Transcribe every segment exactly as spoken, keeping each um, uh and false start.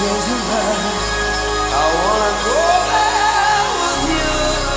change your mind. I wanna go there with you.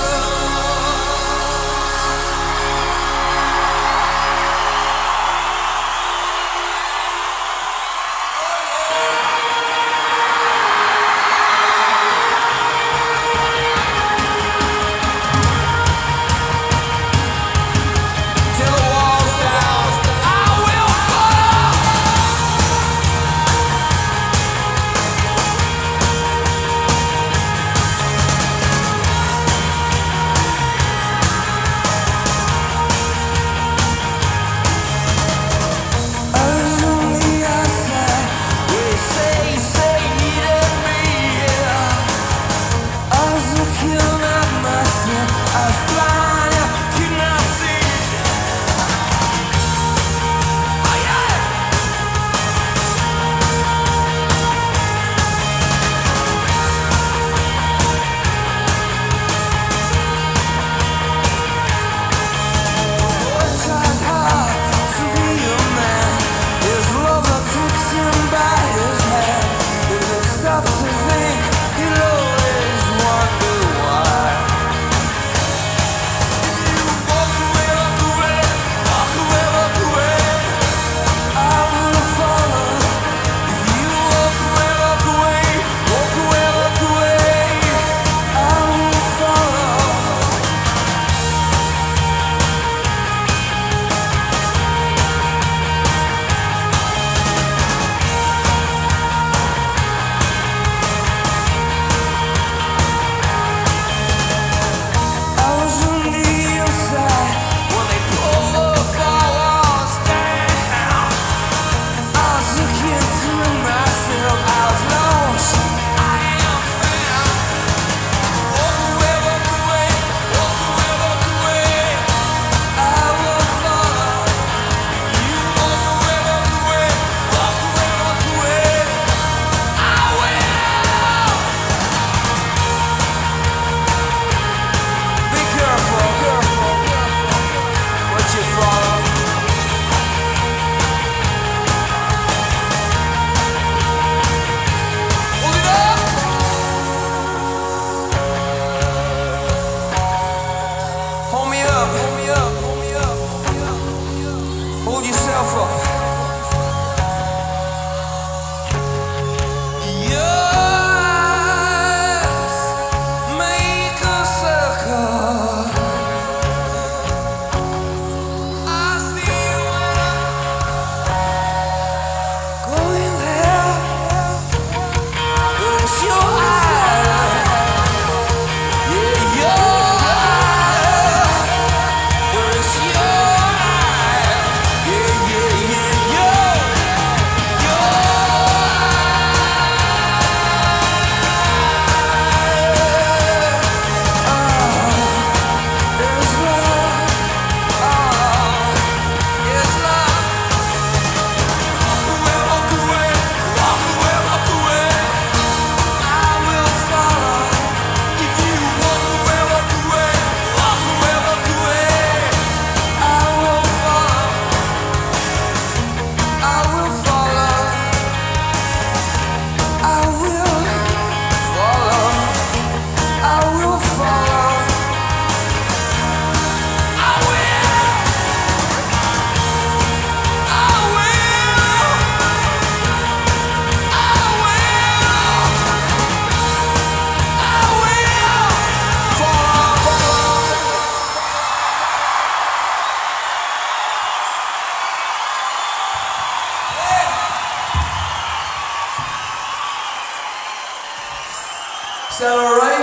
Is that all right?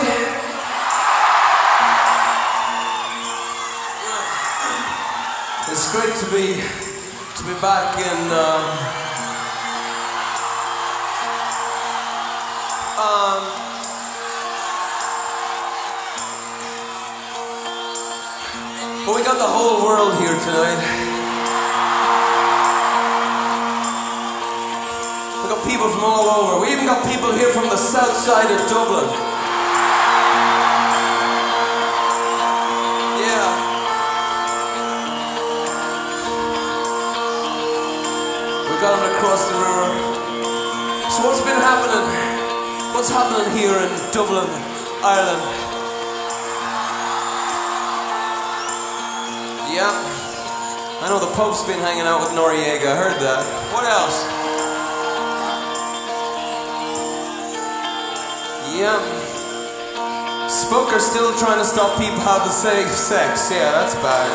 It's great to be to be back in um, um, but we got the whole world here tonight. We got people from all over. We even got people here from the south side of Dublin. Yeah. We got them across the river. So what's been happening? in Dublin, Ireland. Yeah, I know the Pope's been hanging out with Noriega, I heard that. What else? Yeah. Spoker's still trying to stop people having safe sex. Yeah, that's bad.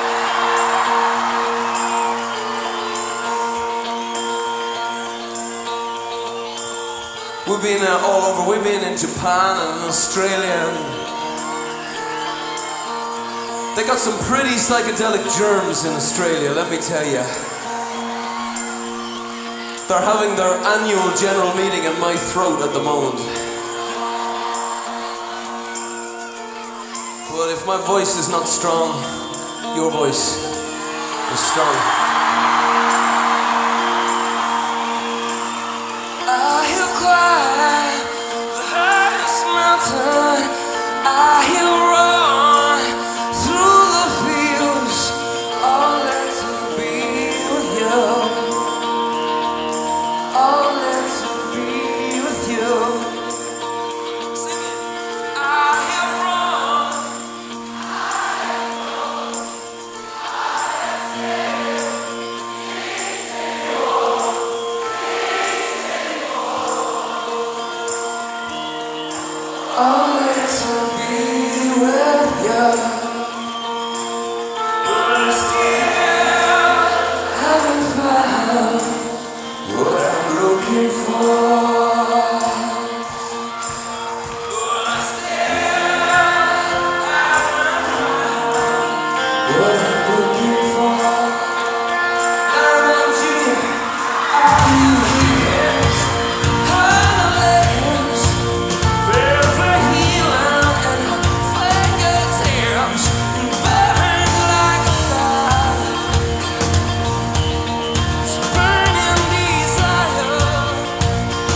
We've been uh, all over. We've been in Japan and in Australia. And they got some pretty psychedelic germs in Australia, let me tell you. They're having their annual general meeting in my throat at the moment. But if my voice is not strong, your voice is strong. I hear cry, the highest mountain. I hear run through the fields, only to be with you, only to be with you. Sing it. I hear run, I hear run, I hear only to be with you, but I still haven't found what I'm looking for. But I still haven't found what I'm looking for. Around you, I hear ears, hollow lips, feel the healing and fingertips, burning like a fire. It's burning desire.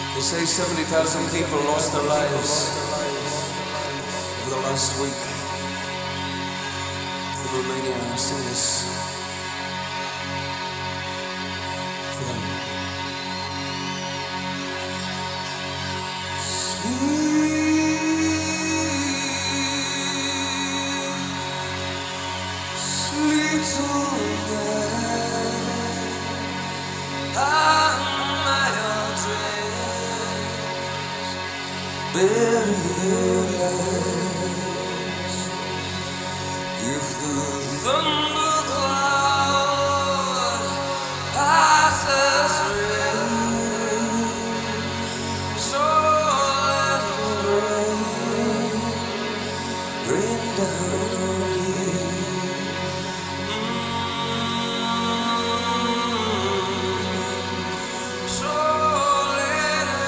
They say seventy thousand people lost their lives over the last week in Romania. I sing this for them. Sleep, sleep tonight. I'm my own dreams. Bury your lies. If the thundercloud passes rain, so let it rain, rain down on you. So let it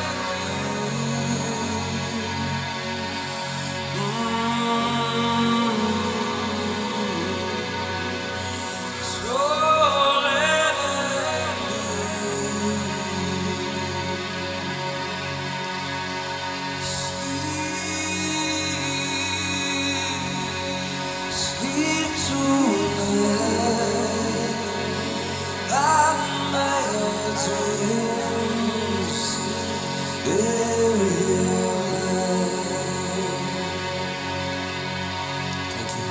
sleep tonight. I'm my own dreams. Bury your life. Thank you.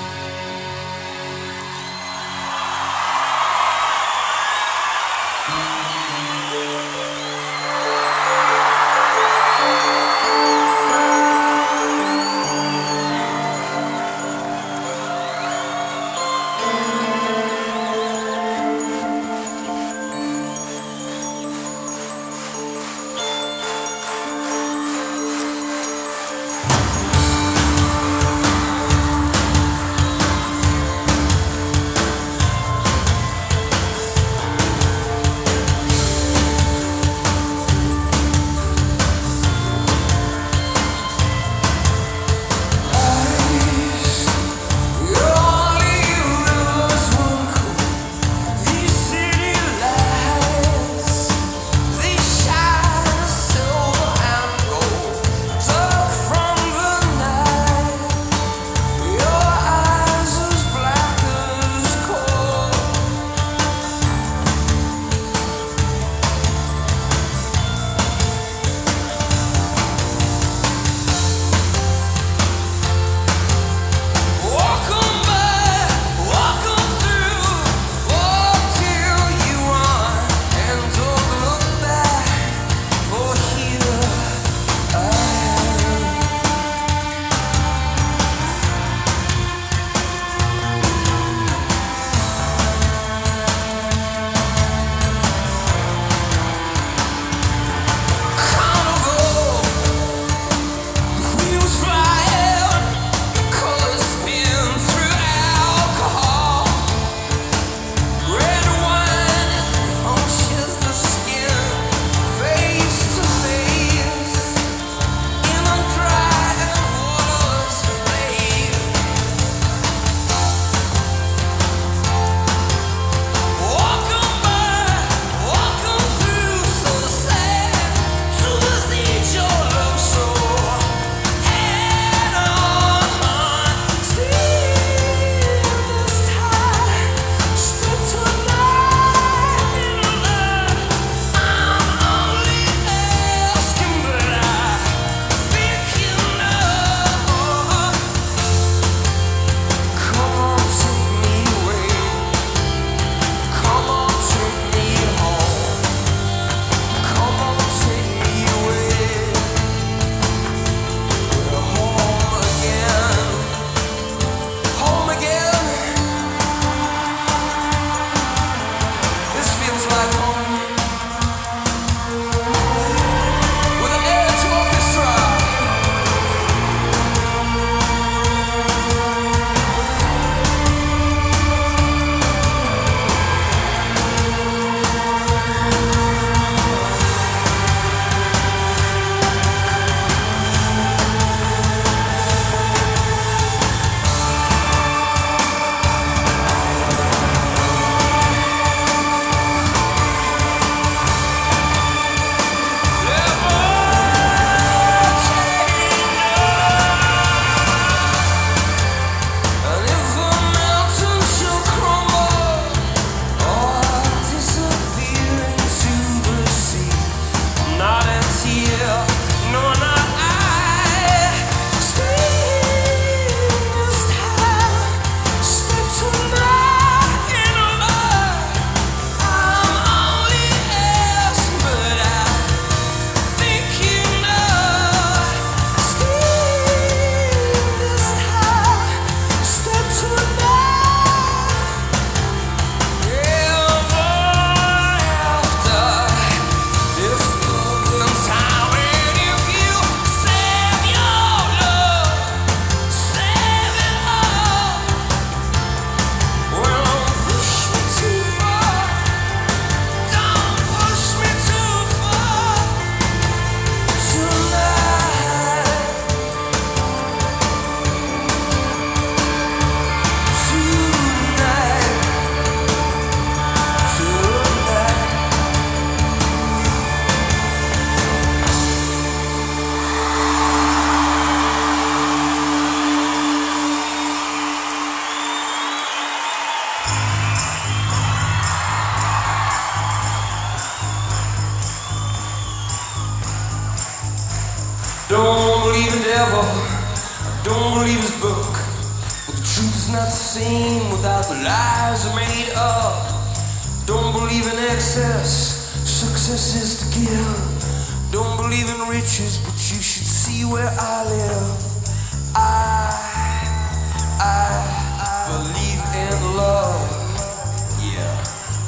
Don't believe in devil, I don't believe his book. But the truth is not the same without the lies are made up. Don't believe in excess, success is to give. Don't believe in riches, but you should see where I live. I, I, I believe in love, yeah.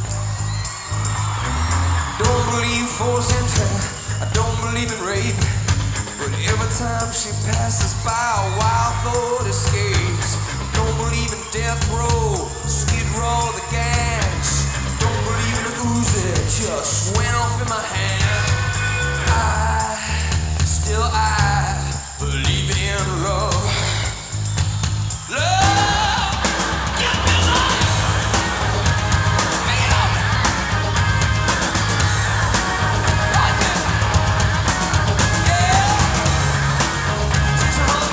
Don't believe force entry, I don't believe in rape. But every time she passes by, a wild thought escapes. Don't believe in death row, skid row, the gangs. Don't believe in the ooze that just went off in my hand. I, still I, believe in love. Love! Give me love! Make it up! What's it? Yeah! She's a hug.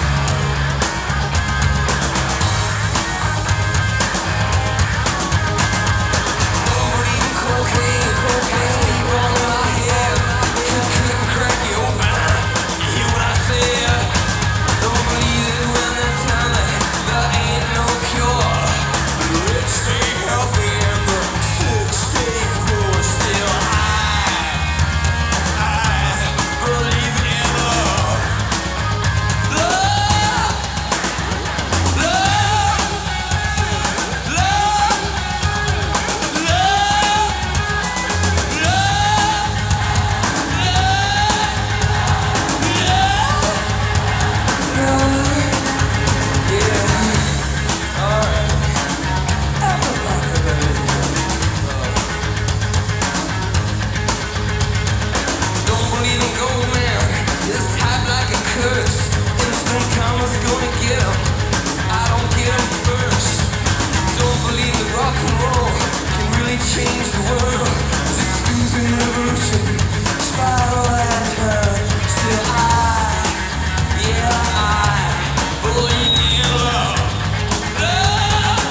Don't believe in cocaine, cocaine, keep on in my head. Could clip and crack you open. You hear what I said? Don't believe it when they tell me there ain't no cure. The rich stay healthy and the sick stay poor. Still I, I believe in love. Love, love, love, love, love, love, yeah, alright. Everybody believes in love. Don't believe in gold, man. It's tied like a curse. Instant karma's gonna get 'em. I don't get 'em first. Don't believe that rock and roll can really change the world. 'Cause it's losing revolution, spiral and turn. Still I, yeah, I believe in love. Love!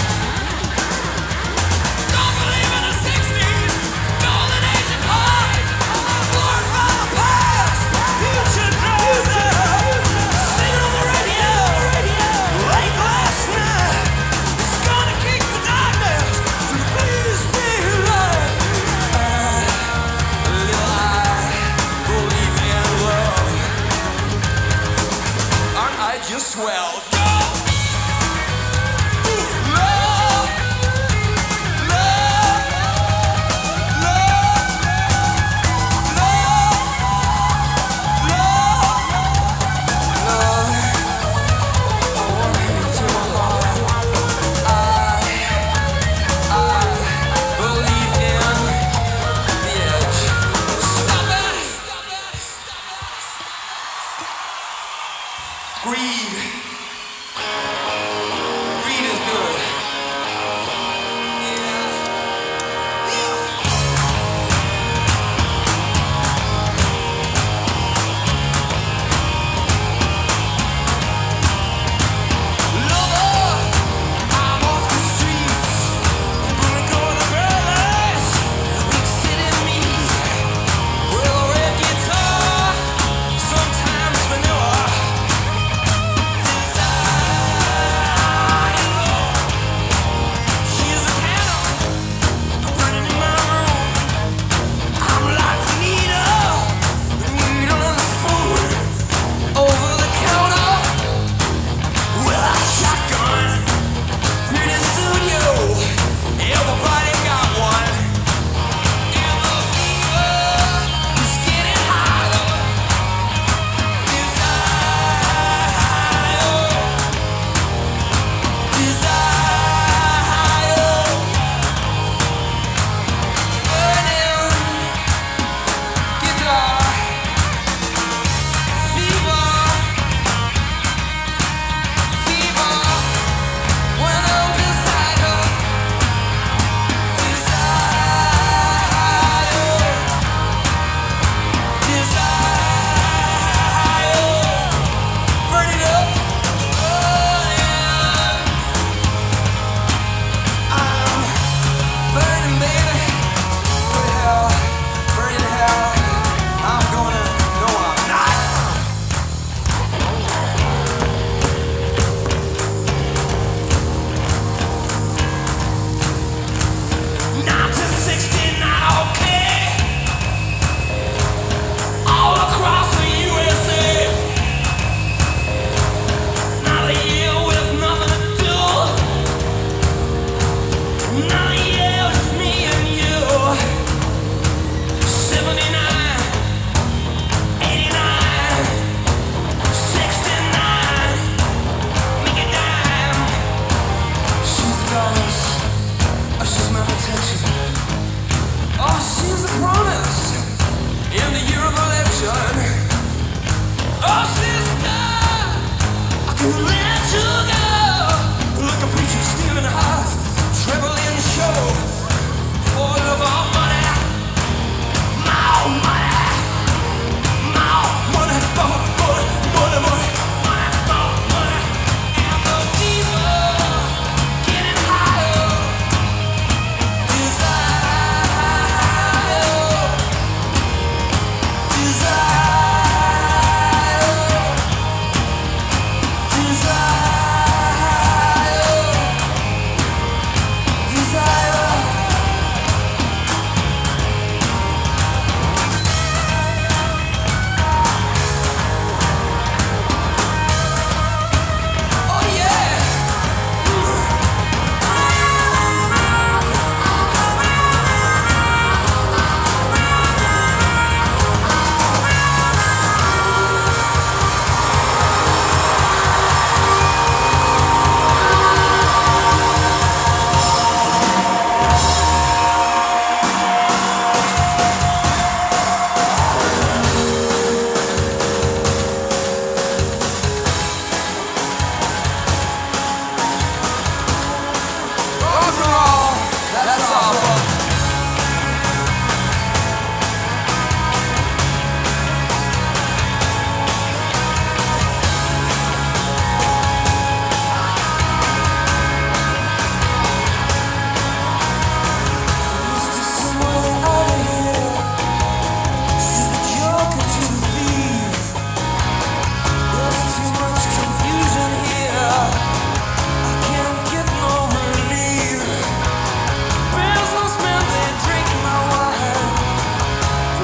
Don't believe in the sixties, golden age of pie. Born from the past, future present. Singing on the radio, late last night. It's gonna kick the darkness to please be light. I, little I, believe in love. Aren't I just swell? Go! Ooh, love! Love! Love! Love! Love! I want you to my heart. I, I believe in the edge. Stop it! Greed.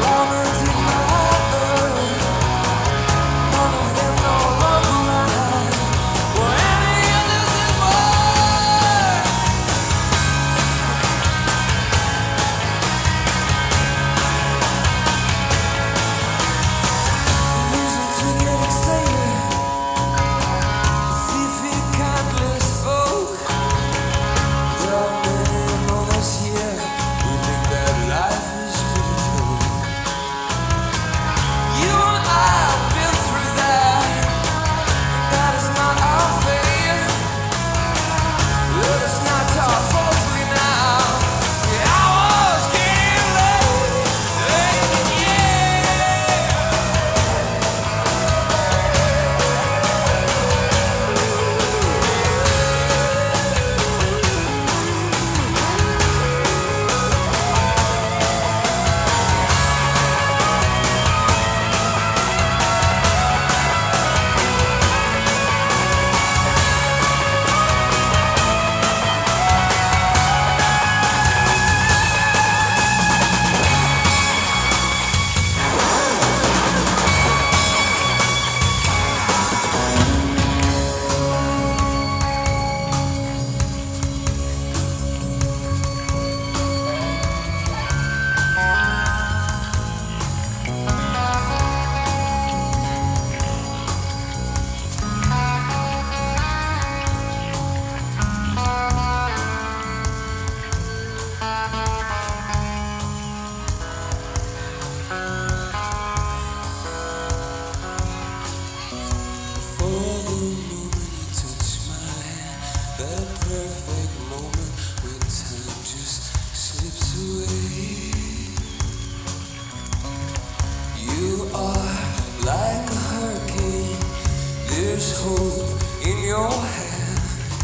There's hope in your hand,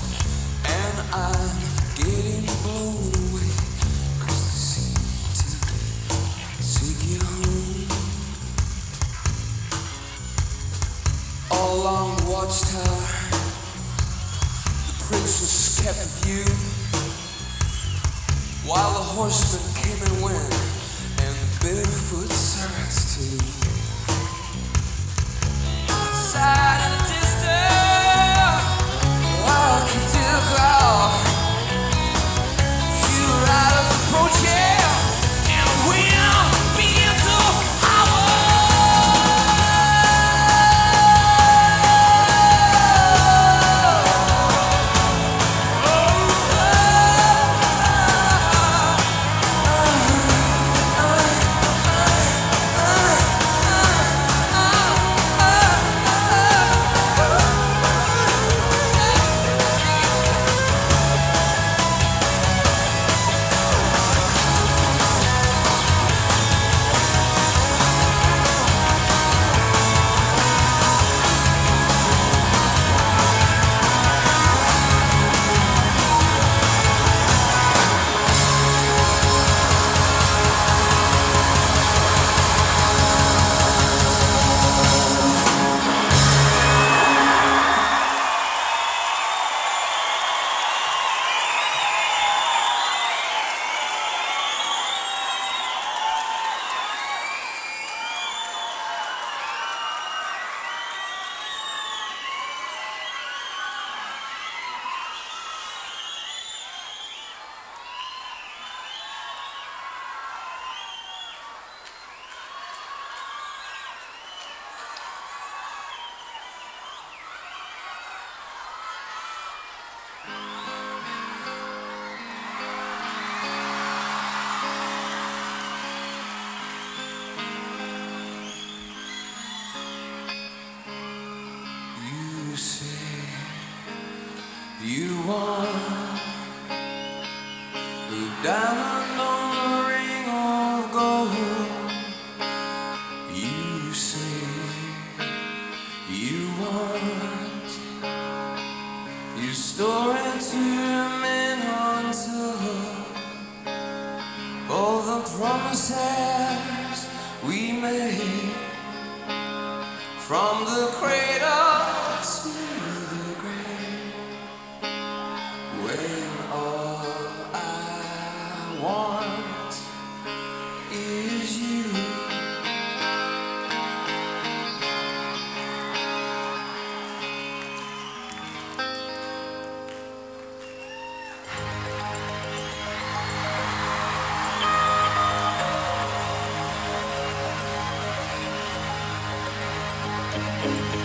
and I'm getting blown away, 'cause they seem to take you home. All along the watchtower, the princess kept the view, while the horsemen came and went, and the barefoot servants too. Outside in the distance, I can still call. Two riders approaching, and the wind began to howl. You say you want a diamond on a ring of gold. You say you want your story to remain untold. All the promises we made, from the cradle to the grave, when all I want is you.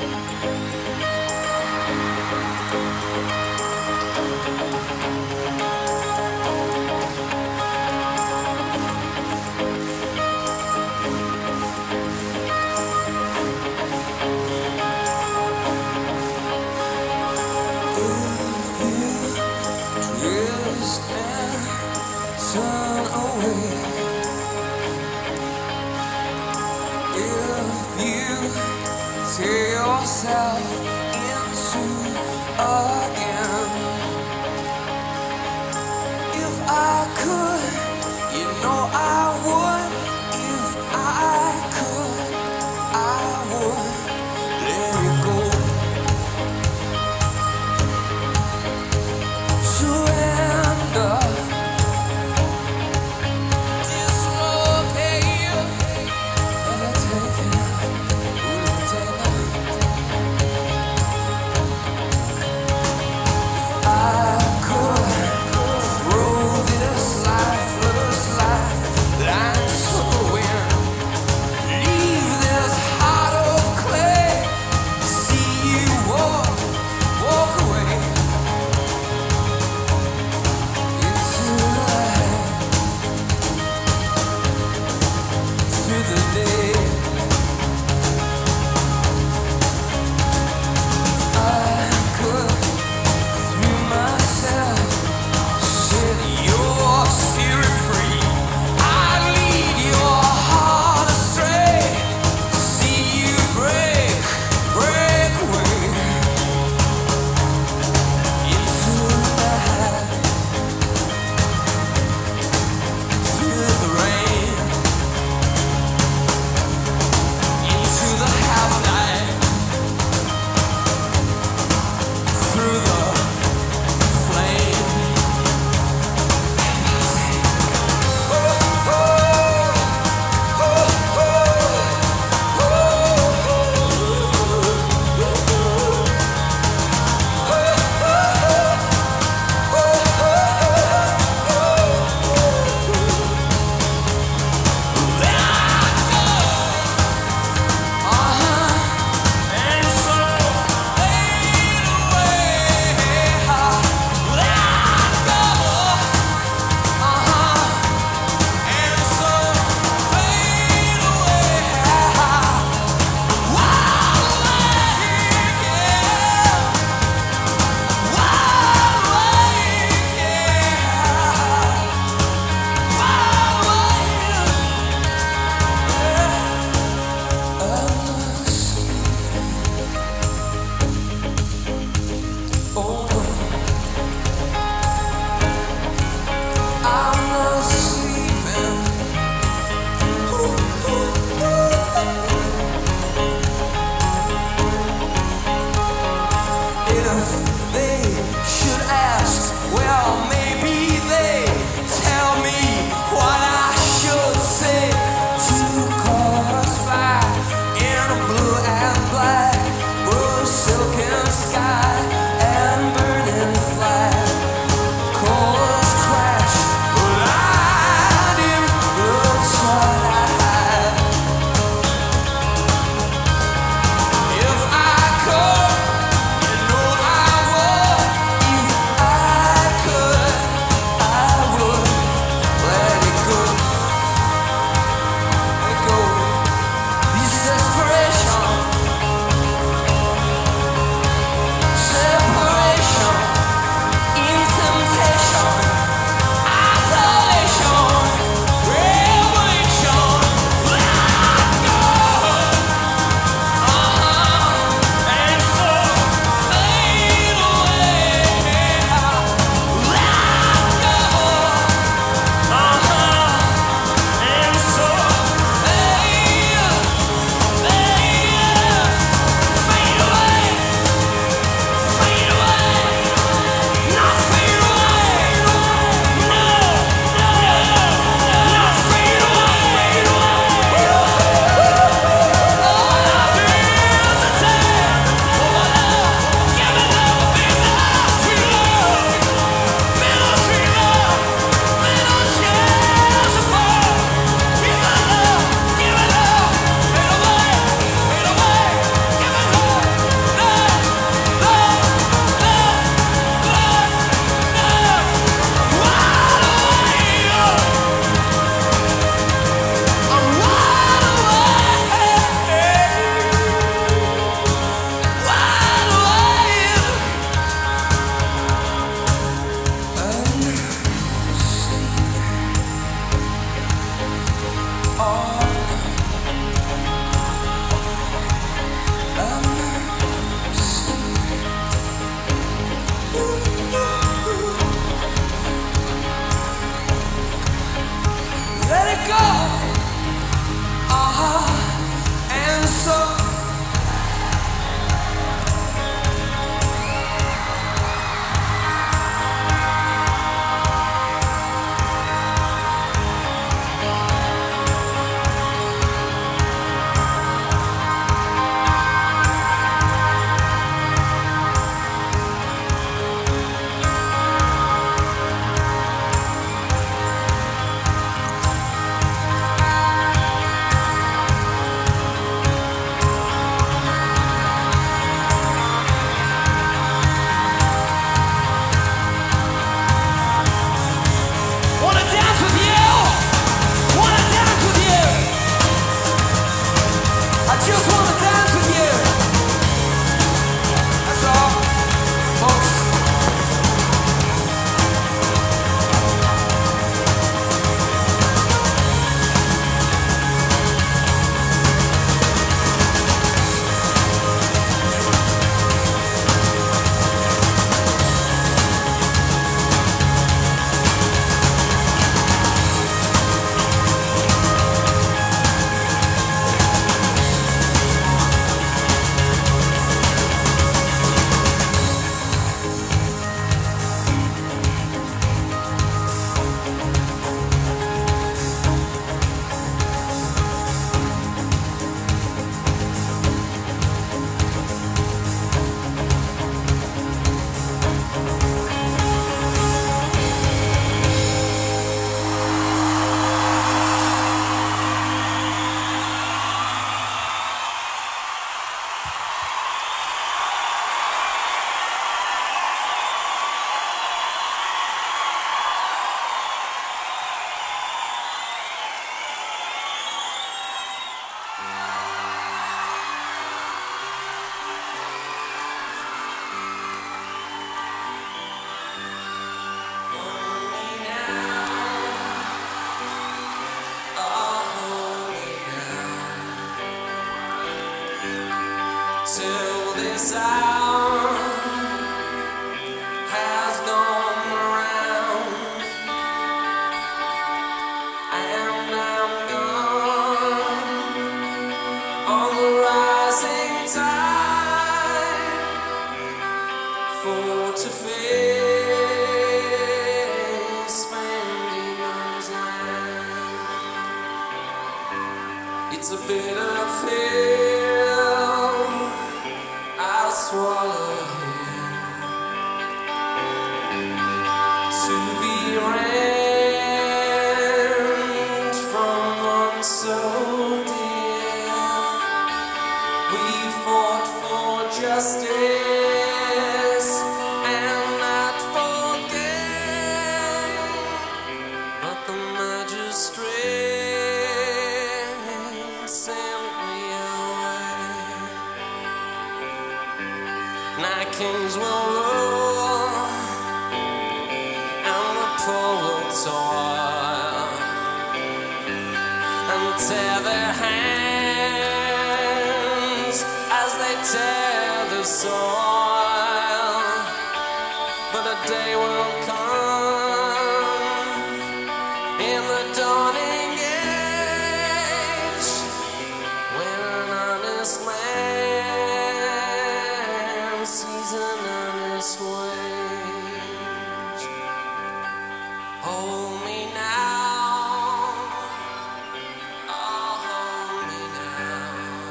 I could throw this life till this hour has gone around, and I'm gone on the rising tide for to face Van Diemen's Land. It's a bitter pill I'll swallow here to be rent from one so dear. We fought for justice and not for gain, but the magistrate sent me away. Now kings will rule and the poor will toil and tear their hands as they tear the soil. But a day will come in the dawning age when an honest man sees an honest wage. Hold me now, oh hold me now,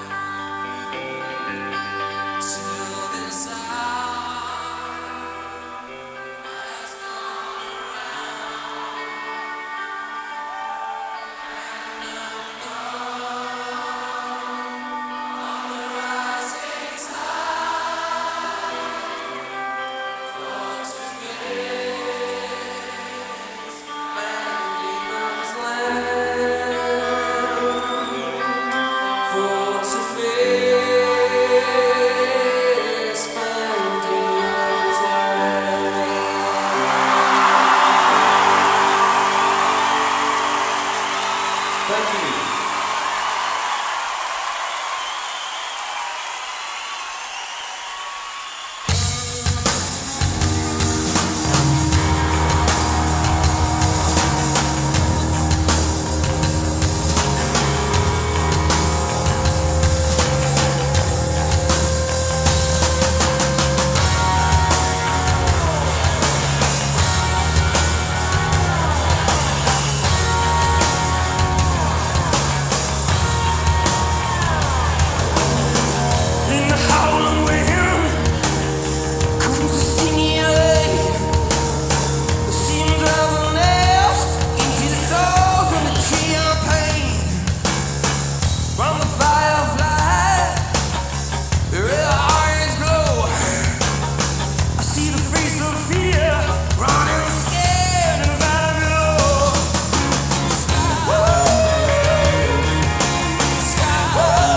till this hour has gone around, and I'm gone on the rising tide for to face Van Diemen's Land, for to face Van Diemen's Land. Thank you. In the howling wind comes a stinging rain. The seams of the nails into the souls of the tree of pain. From the firefly, the red eyes glow. I see the face of fear running scared in the valley below. Whoa, sky, whoa.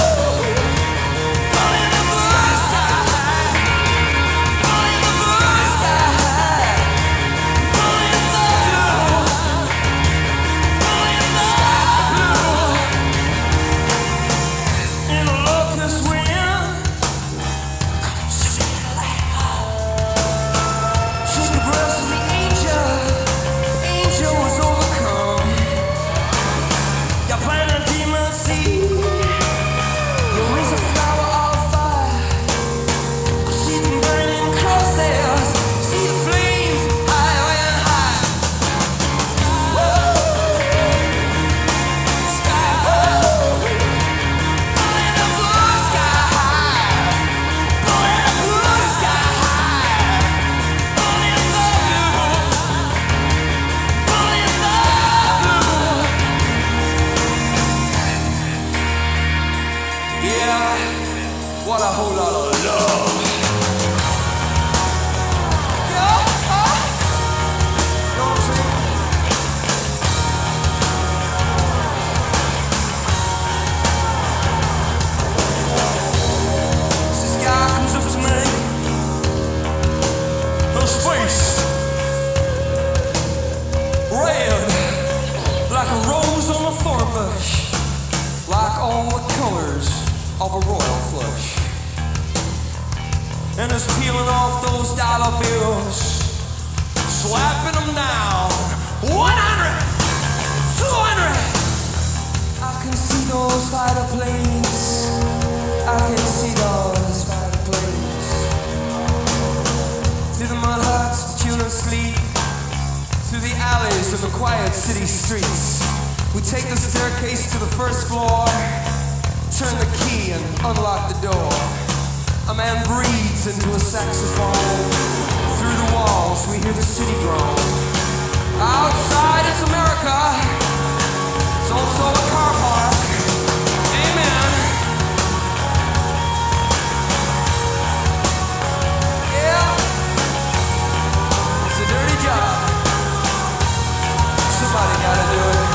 What a whole lot of love. Yeah, huh? Know what I'm saying? This guy comes up to me, his face red like a rose on a thorn bush, like all the colors of a royal flush. and is peeling off those dollar bills, slapping them down. one hundred, two hundred. I can see those fighter planes. I can see those fighter planes. Through the mud huts, the children sleep. Through the alleys of the quiet city streets. We take the staircase to the first floor, turn the key and unlock the door. A man breathes into a saxophone. Through the walls we hear the city groan. Outside it's America. It's also a car park. Amen. Yeah. It's a dirty job. Somebody gotta do it.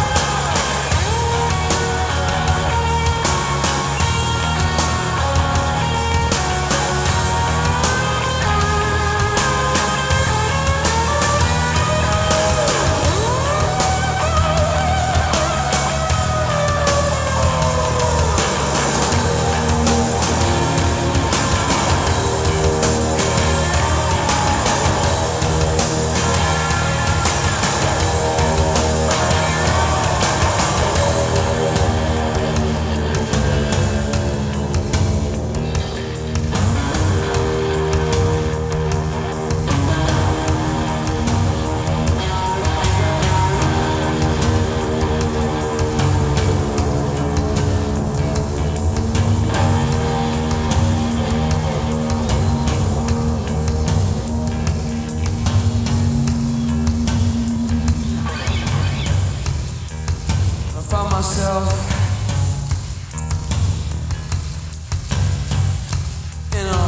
In a,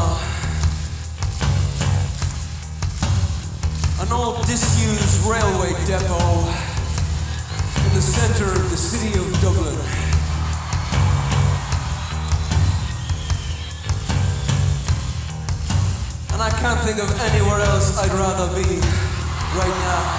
an old disused railway depot in the center of the city of Dublin. And I can't think of anywhere else I'd rather be right now.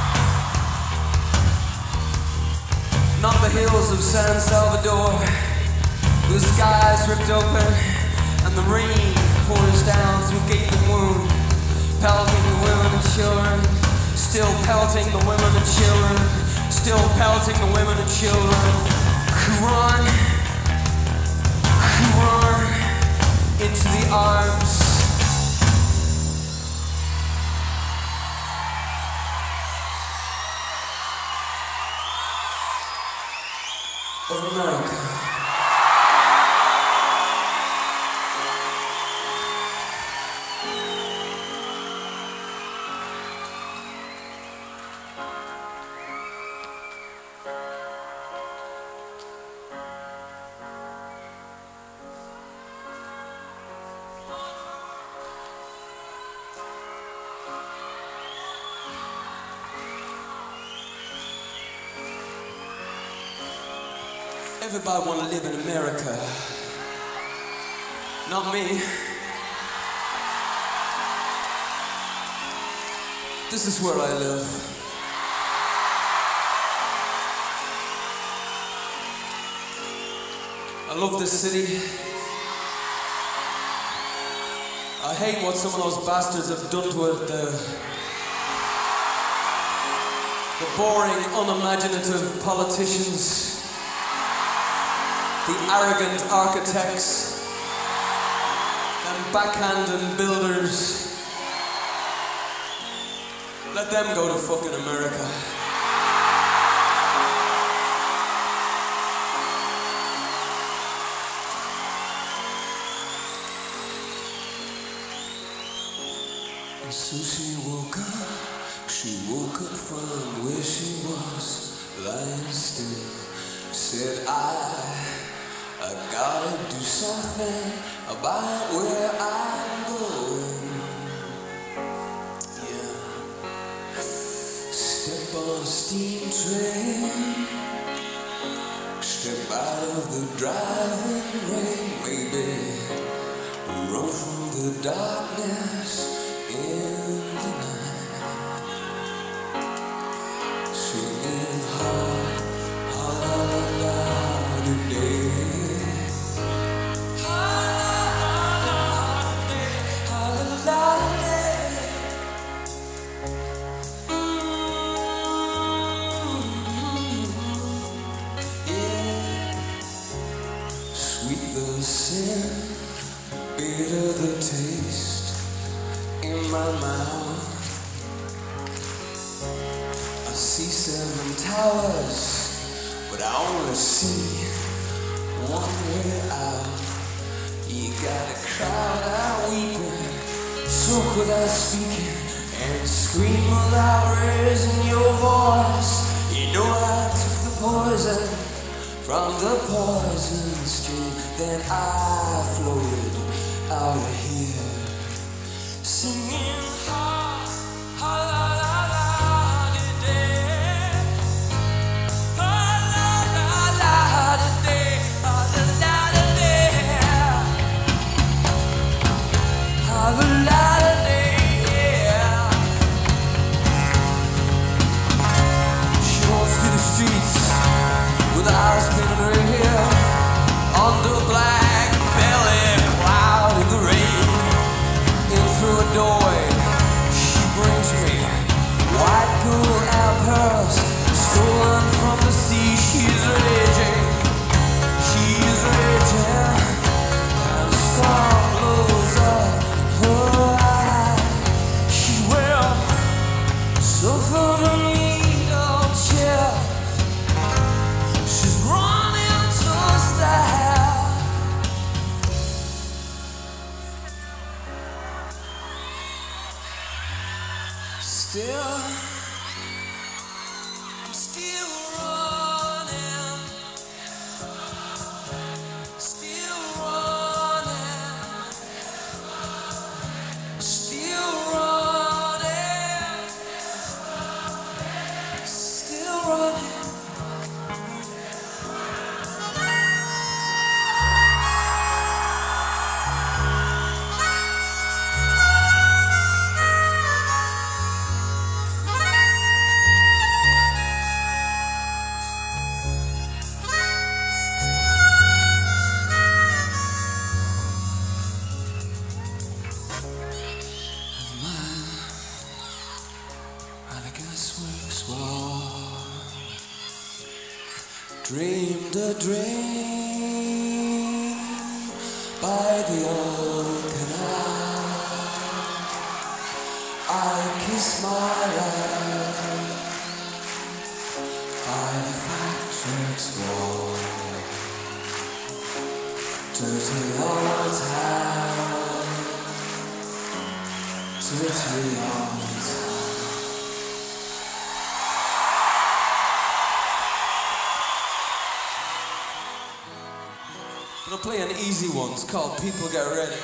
Not the hills of San Salvador, the skies ripped open, and the rain pours down through gaping wound, pelting the women and children, still pelting the women and children, still pelting the women and children, who run, who run into the arms of America. Everybody want to live in America. Not me. This is where I live. I love this city. I hate what some of those bastards have done to it. The, the boring, unimaginative politicians. The arrogant architects and backhanded builders. Let them go to fucking America. And so she woke up, she woke up from where she was lying still. Said I I gotta do something about where I'm going. Yeah. Step on a steam train. Step out of the driving rain. Maybe run from the darkness in the night. Singing ha, ha la la la today. Ha la la la la. sin, bitter the taste in my mouth. I see seven towers, but I only see one way out. You got a crowd out weeping, talk without speaking, and scream without raising your voice. You know I took the poison from the poison stream, then I floated out of here, singing ha, ha la la la da day, ha la la la da day, ha la la da day, ha la la da day, yeah. She walks through the streets with eyes spinning her hair under a black belly cloud in the rain. In through a doorway, she brings me white gold and pearls stolen from the sea. She's raging, she's raging, and the storm blows up in her eye. She will suffer the need of cheer. She's running to style. Still, I'm still running. Still running. Still running. Still running. Dreamed a dream by the old canal. I kiss my life by the factory's wall. Dirty old town, dirty old town. I'll play an easy one, it's called People Get Ready.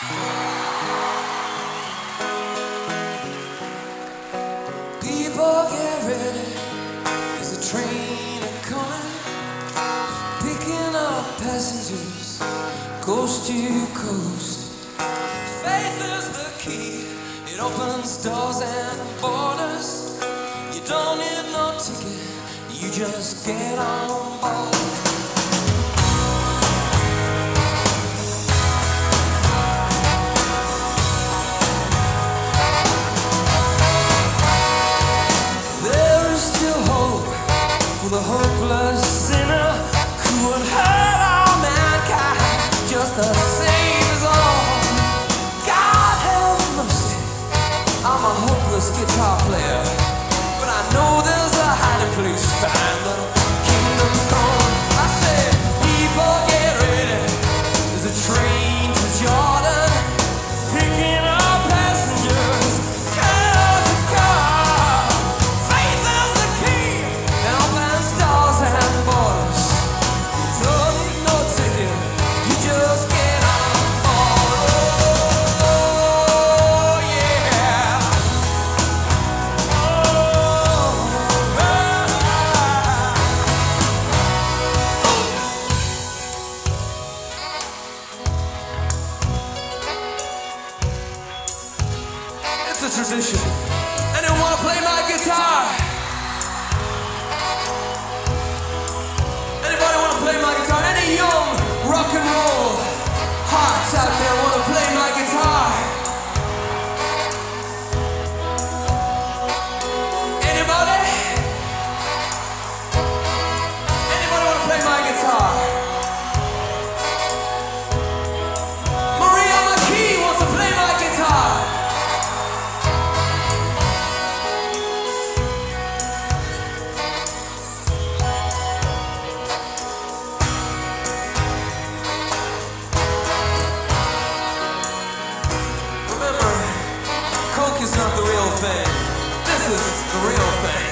People get ready, there's a train a-coming, picking up passengers, coast to coast. Faith is the key, it opens doors and borders. You don't need no ticket, you just get on board. The hopeless sinner who would hurt all mankind just the same as all. God have mercy, I'm a hopeless guitar player, but I know there's a hiding place behind the kingdom's throne. I said, people get ready, there's a train to Jordan, picking up passengers, cars of cars. Faith is the key, and all stars and borders. You don't need no ticket, you just get on board. Oh, yeah. Oh, it's a tradition. Anyone wanna play my guitar? Anybody wanna play my guitar? Any young rock and roll hearts out there wanna play my guitar? Anybody? Anybody wanna play my guitar? thing. This is the real thing.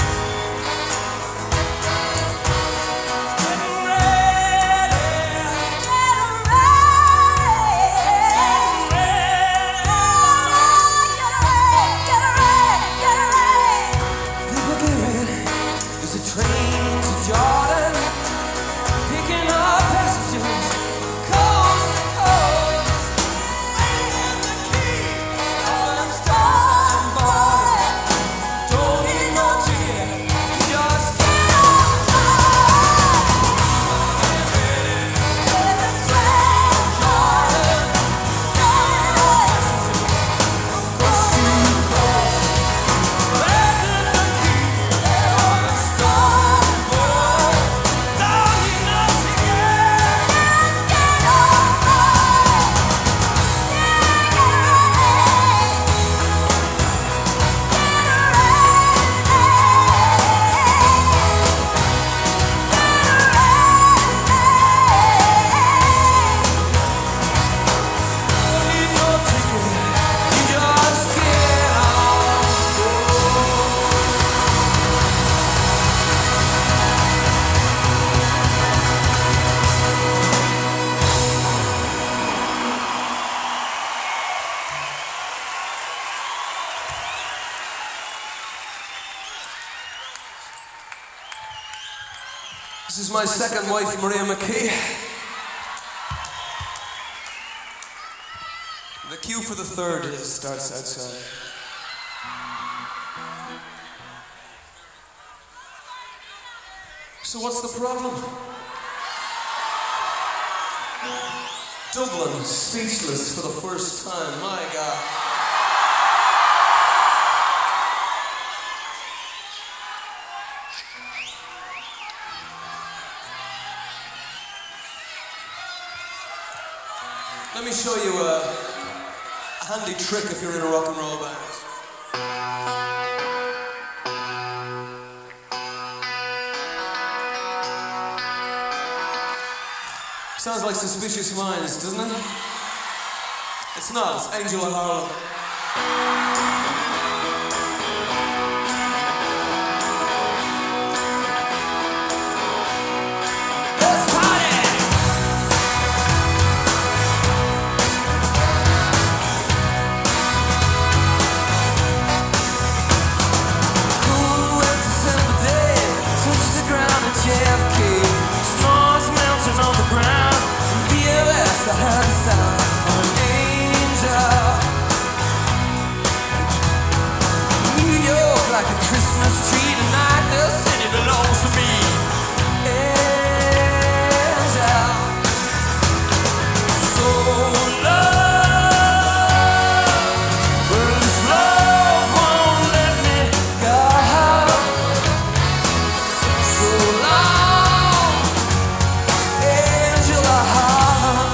This is my second wife, Maria McKee. The cue for the third is, starts outside. So what's the problem? Dublin, speechless for the first time, my God. Let me show you a, a handy trick if you're in a rock and roll band. Sounds like Suspicious Minds, doesn't it? It's not, it's Angel of Harlem. Like a Christmas tree tonight, the city belongs to me. Angel, so love, but this love won't let me go. So long, angel of heart.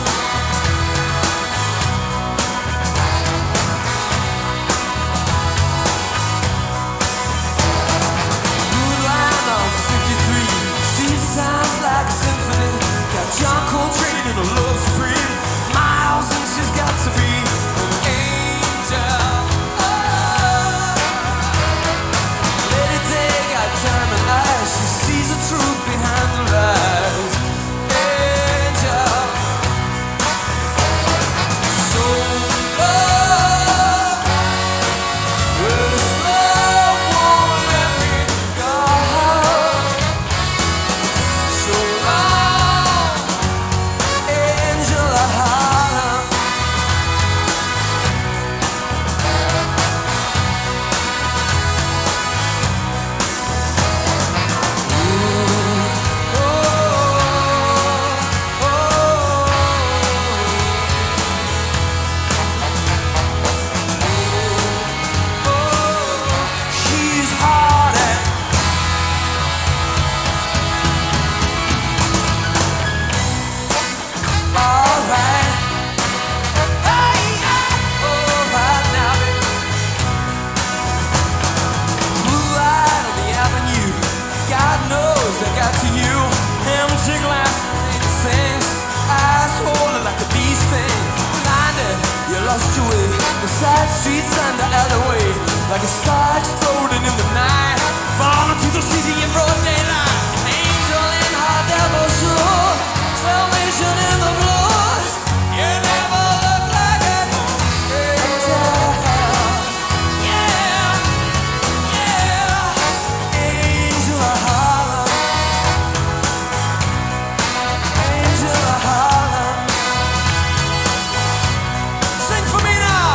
John Coltrane in a love spree, miles and she's got to be an angel. Oh, Lady Day got diamond eyes, she sees the truth behind the lies. Angel, so love, well this love won't let me go. So long, angel of heart. Ooh, oh, oh, oh, oh, she's hearted. Alright, hey, alright now, baby. Blue-eyed on the avenue, God knows I got to you. Empty glass and sings, eyes swollen like a bee sting. Blinded, you lost your way, the side streets and the alleyway. like a star exploding in the night, falling to the city in broad daylight. Angel in her devil show, salvation in the blues. You never look like an angel. Yeah, yeah, angel of Harlem, angel of Harlem. Sing for me now.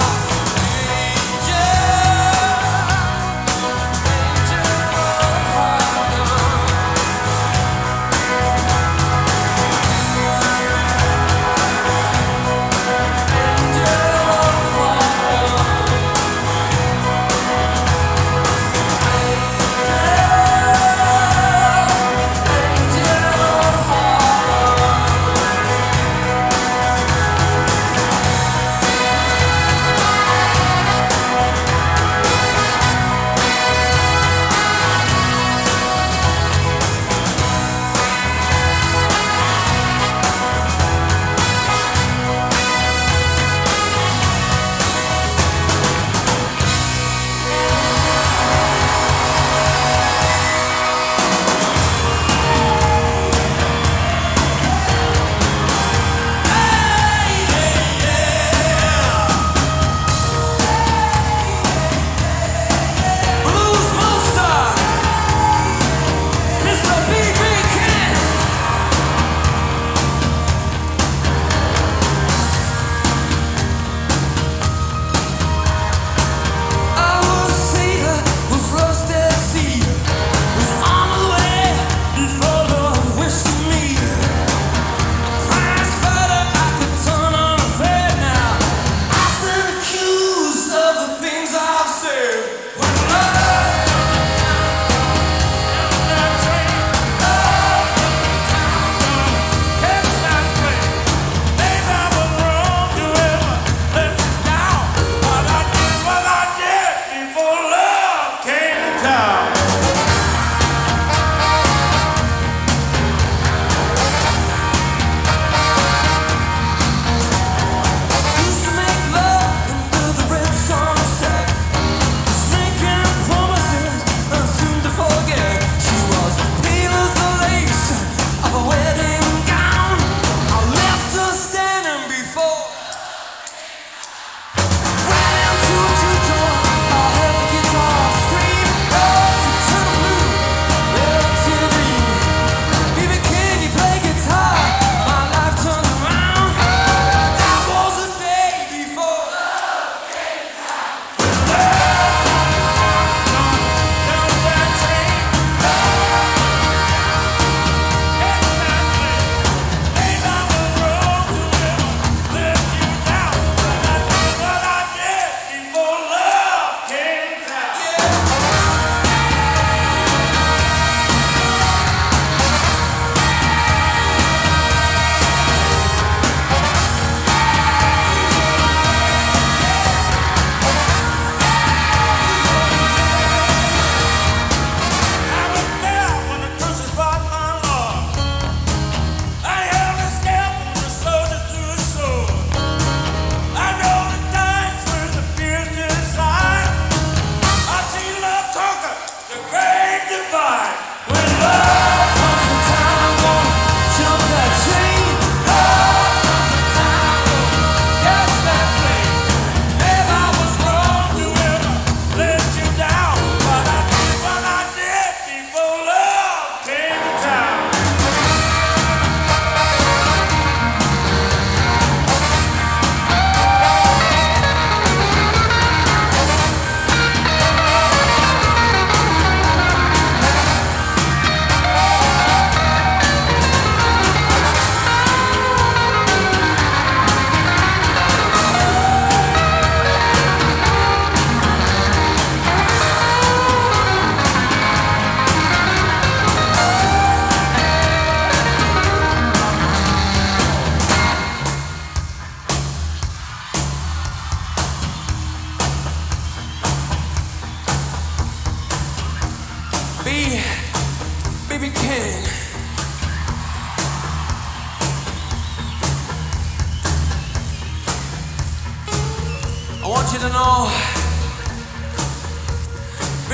I want you to know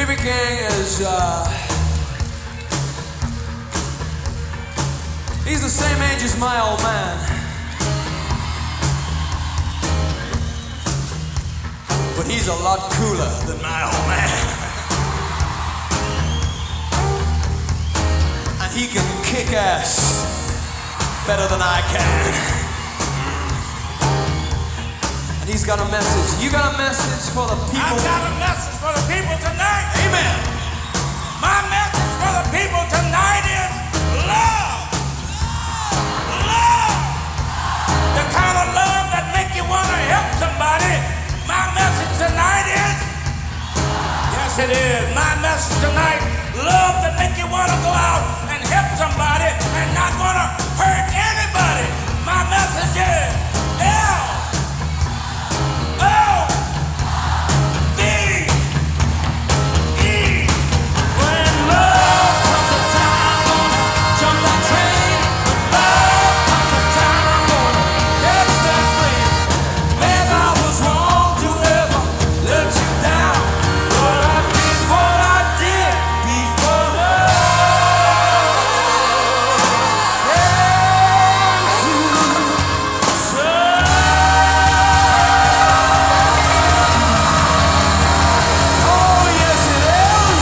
B King is, uh, he's the same age as my old man. But he's a lot cooler than my old man. And he can kick ass better than I can. And he's got a message. You got a message for the people? I've got a message for the people tonight. Amen. My message for the people tonight is love. Love. The kind of love that make you want to help somebody. My message tonight is, yes it is, my message tonight, love that make you want to go out and help somebody and not want to hurt anybody. My message is L O V E. When love comes to town, I'm gonna jump that train. When love comes to town, I'm gonna catch that flame. Maybe I was wrong to ever let you down, but I did what I did before love came to town. Oh yes it is.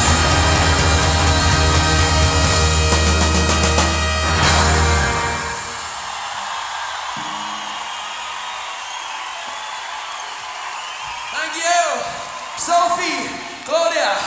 Thank you, Sophie, Claudia.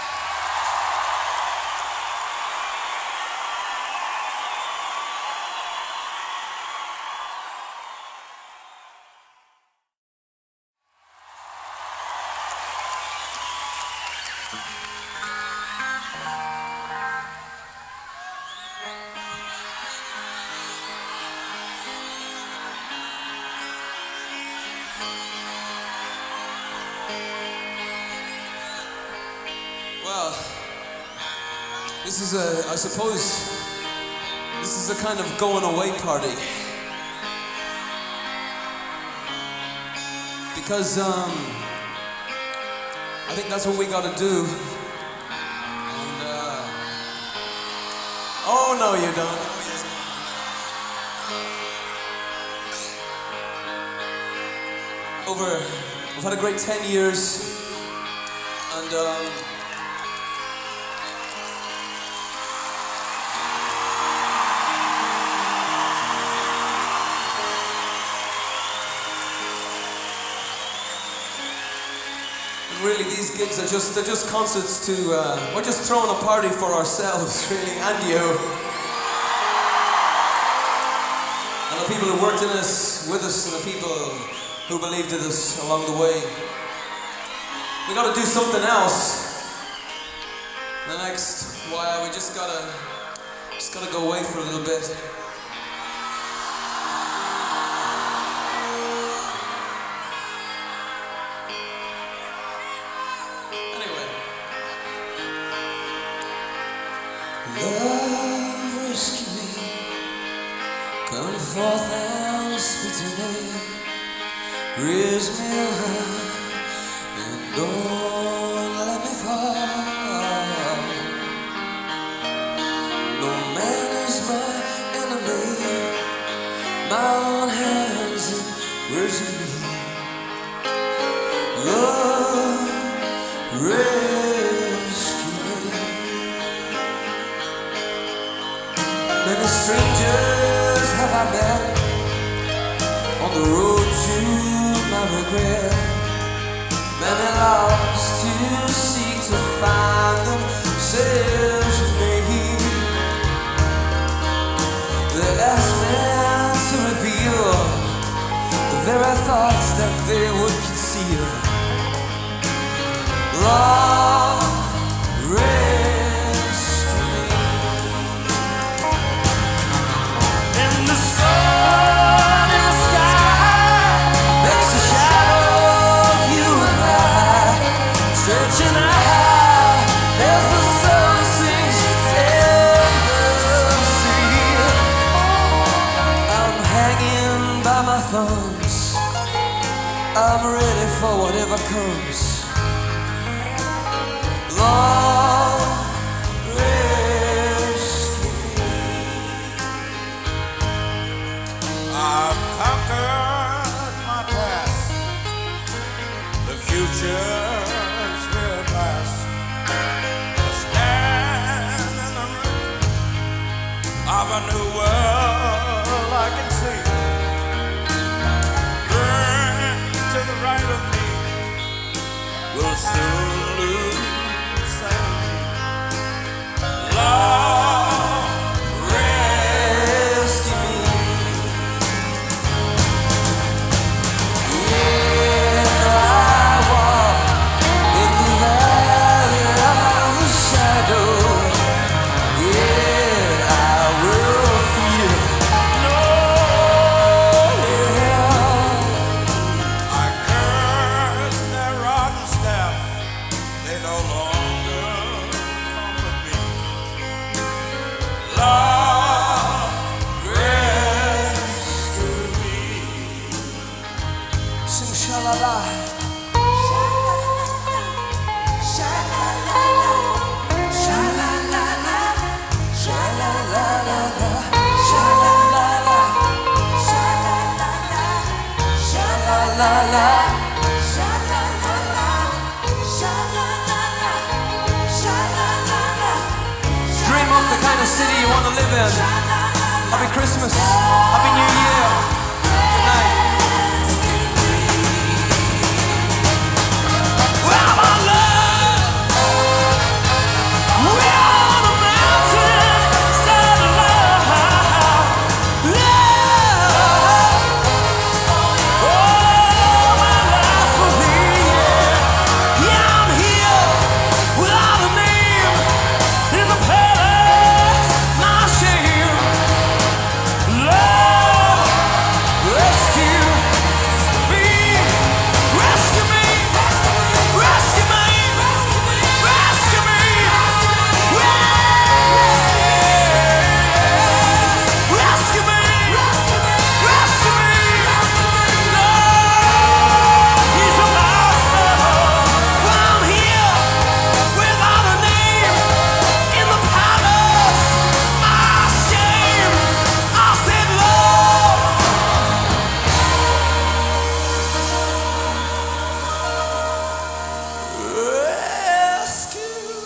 Well, this is a, I suppose, this is a kind of going away party. Because, um, I think that's what we gotta do. And, uh, oh no you don't. Oh, yes. Over, we've had a great ten years, and, um, really, these gigs are just, they're just concerts to, uh, we're just throwing a party for ourselves, really, and you. And the people who worked in us, with us, and the people who believed in us along the way. We gotta do something else. The next while, we just gotta, just gotta go away for a little bit. Love, rescue me, come forth and speak to me, raise me high, and don't let me fall. No man is my enemy, my own hands imprison me. Love, rescue me. Many strangers have I met on the road to my regret. Many lost to seek to find themselves in me. They asked me to reveal the very thoughts that they would conceal. Love, rescue me. In the sun, in the sky, makes a shadow of you and I, stretching high as the sun sinks in the sea. I'm hanging by my thumbs, I'm ready for whatever comes. Love, rescue me. I've conquered my past. The future's very past. I stand in the room of a new world I can see. Burn to the right of me will soon lose sight of me. Love, Rescue me. When I walk in the valley of the shadow, yeah, I will fear no ill. I curse their rod and staff, they no longer comfort me. Love, rescue me. Sing sha-la-la. Sha-la-la-la. Sha-la-la-la. Sha-la-la-la. Sha-la-la-la. Dream up the kind of city you want to live in. Happy Christmas. Happy New Year. Good night. Well, my love, we're on a mountain, instead of love, love. Oh, my life for thee, yeah. Yeah, I'm here without a name in the palace, my shame. Love, rescue me, rescue me, rescue me, rescue me, rescue me, rescue me. Lord, he's a master. I'm here without a name in the palace, my shame. I said, Lord, rescue.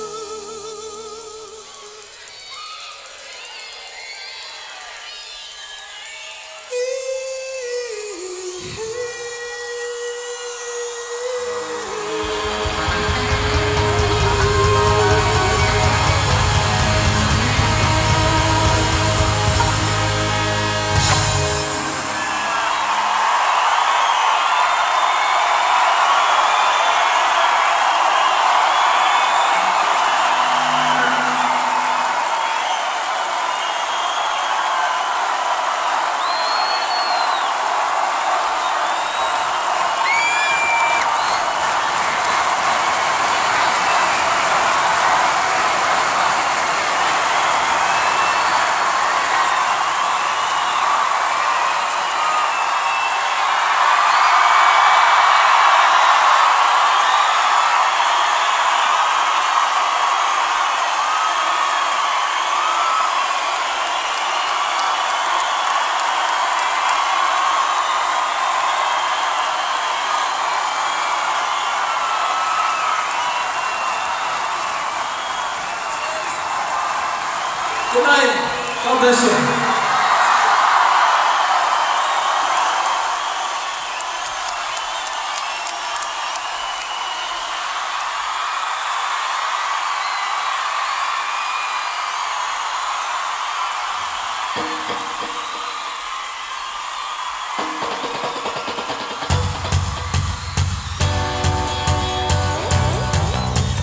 Good night. God bless you.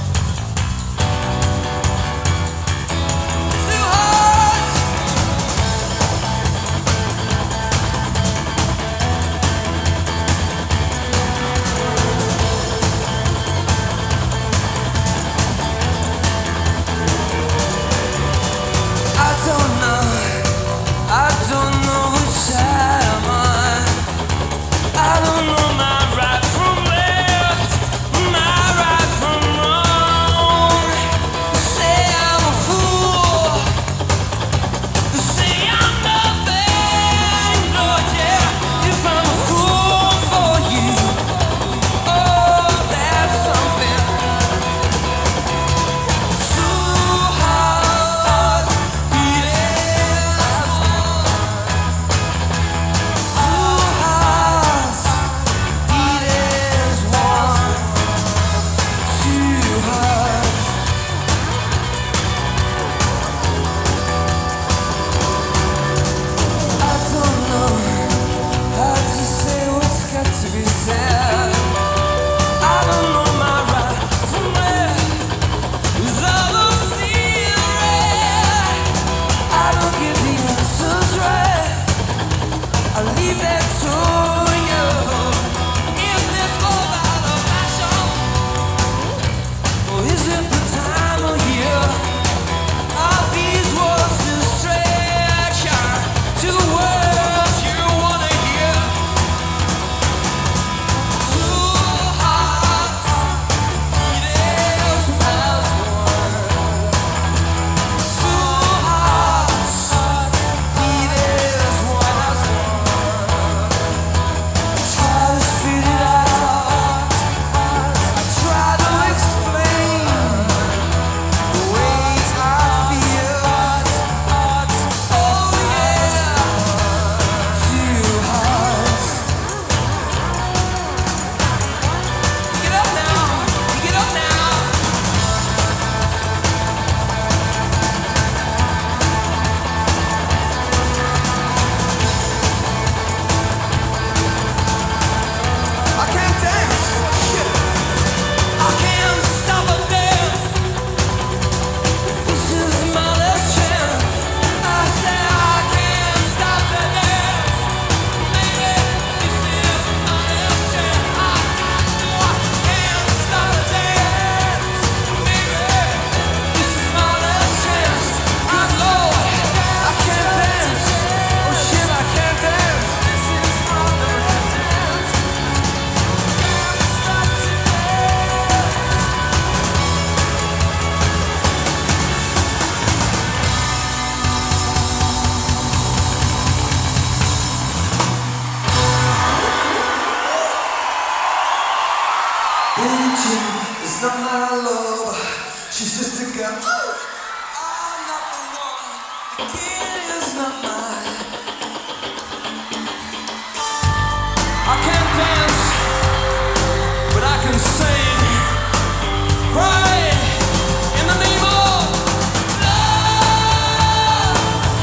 Two hearts said. I don't know my right from where. With all the theory, I don't get the answers right. I leave that to you. Is this all out of fashion? Or is it the time of year? Are these words distraction to words you wanna hear? Two hearts beating as one. Two hearts beating as one. Try to spit it out. I try to explain the ways I feel. Oh yeah, two hearts. Get up now, get up now. I can't dance. I can't stop a dance. This is my last chance. I say I can't stop the dance. Maybe this is my last chance. I know I can't stop the dance. Maybe this is my last chance. Good Lord, I can't dance. Oh shit, I can't dance. This is my last chance. Can't stop the dance. Billie Jean is not my love. She's just a girl. I'm not the one. The kid is not mine. I can't dance, but I can sing. Right in the name of love.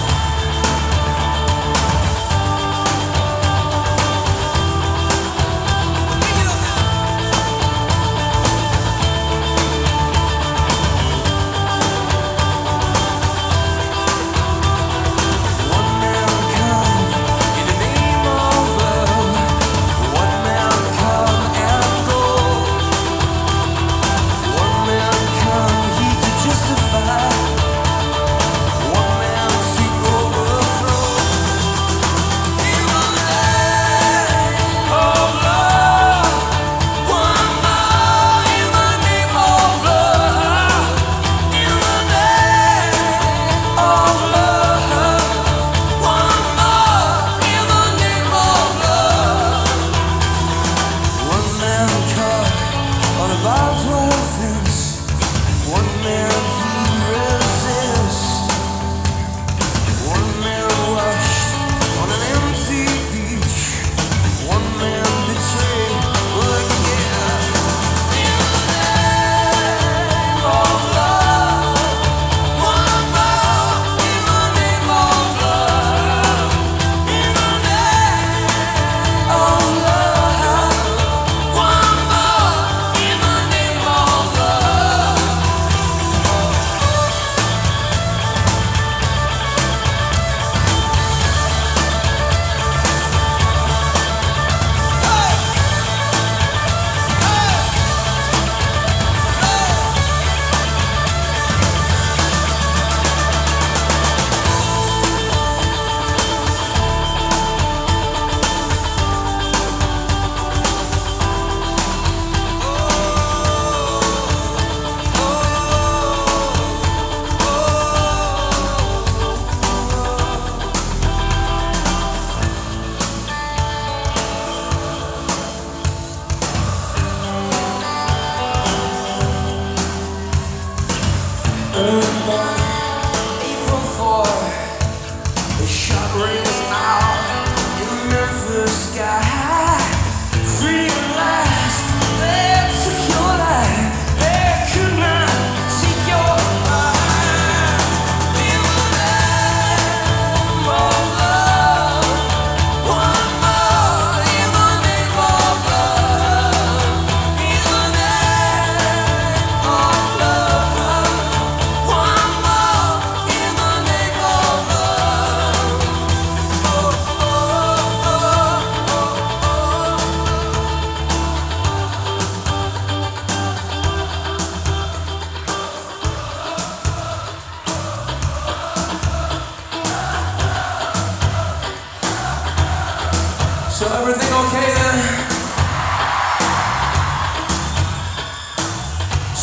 Pick it up now.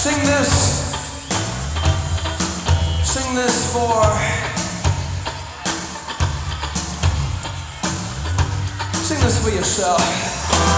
Sing this. Sing this for. Sing this for yourself.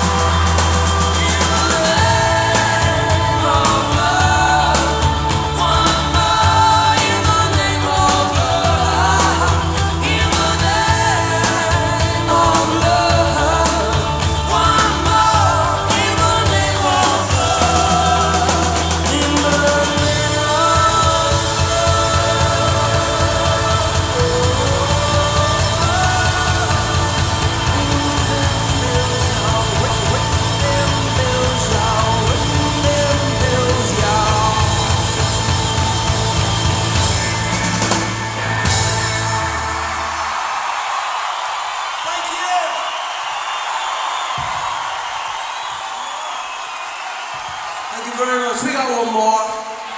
Thank you very much. We got one more.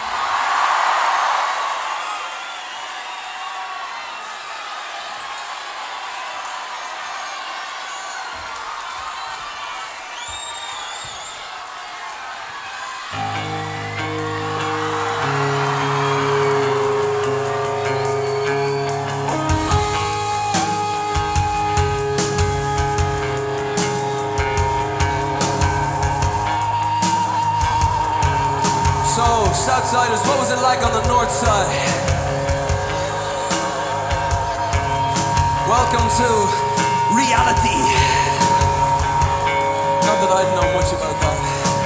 So, Southsiders, what was it like on the north side? Welcome to reality. Not that I know much about that.